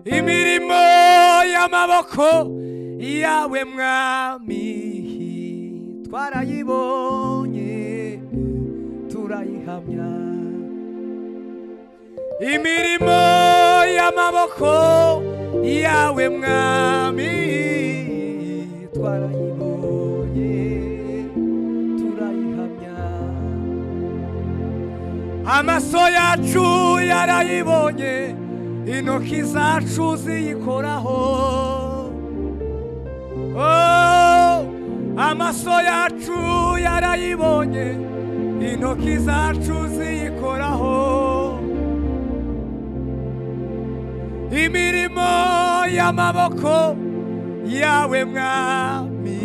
imirimo y'amaboko yawe mwami twarayibonye turayihamya imirimo y'amaboko yawe mwami twarayibonye turayihamya amaso yacu yarayibonye intoki zacu ziyikoraho amaso yacu yarayibonye intoki zacu ziyikoraho imirimo y'amaboko yawe mwami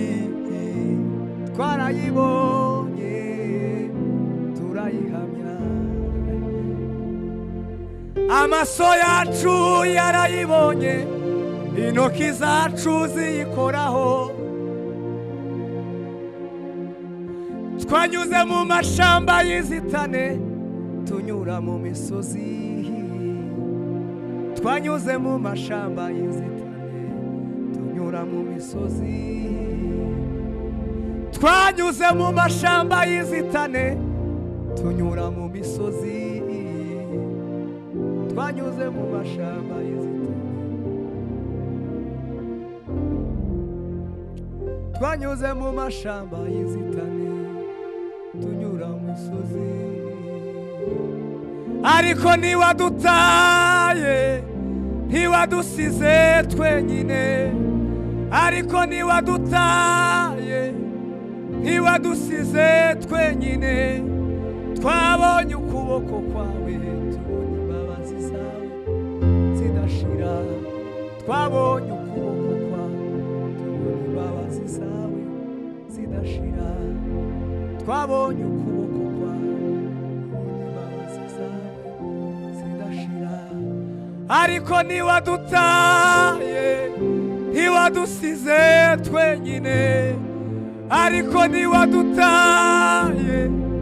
twarayibonye turayihamya amaso yacu yarayibonye intoki zacu ziyikoraho twanyuze mu mashamba y'inzitane tunyura mu misozi twanyuze mu mashamba y'inzitane tunyura mu misozi twanyuze mu mashamba y'inzitane tunyura mu misozi twanyuze mu mashamba y'inzitane twanyuze mu mashamba y'inzitane tunyura mu misozi ariko ntiwadutaye ntiwadusize twenyine ariko ntiwadutaye ntiwadusize twenyine twabonye ukuboko kwawe tubona imbabazi zawe zidashira twabonye ukuboko kwawe tubona imbabazi zawe zidashira twabonye ukuboko kwawe tubona imbabazi zawe zidashira ariko ntiwadutaye ntiwadusize twenyine ariko ntiwadutaye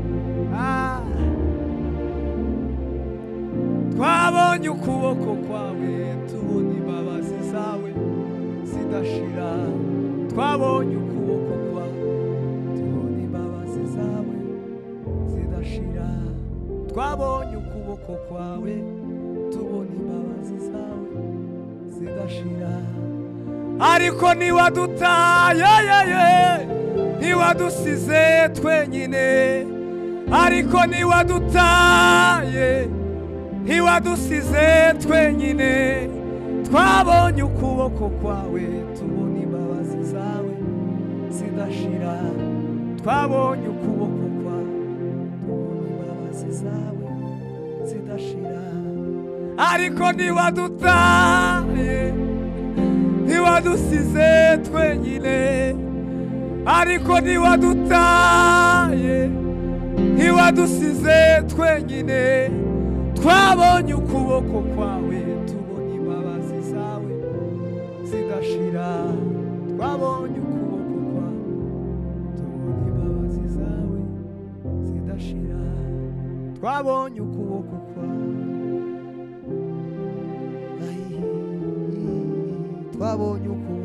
twabonye ukuboko kwawe tubona imbabazi zawe zidashira twabonye ukuboko kwawe tubona imbabazi zawe zidashira twabonye ukuboko kwawe tubona imbabazi zawe zidashira ariko ntiwadutaye ntiwadusize twenyine ariko ntiwadutaye ntiwadusize twenyine twabonye ukuboko kwawe tubona imbabazi zawe zidashira twabonye ukuboko kwawe tubona imbabazi zawe zidashira ariko ntiwadutaye ntiwadusize twenyine ariko ntiwadutaye ntiwadusize twenyine twabonye ukuboko kwawe tubona imbabazi zawe zidashira twabonye ukuboko kwawe tubona imbabazi zawe zidashira twabonye ukuboko kwawe twabonye ukuboko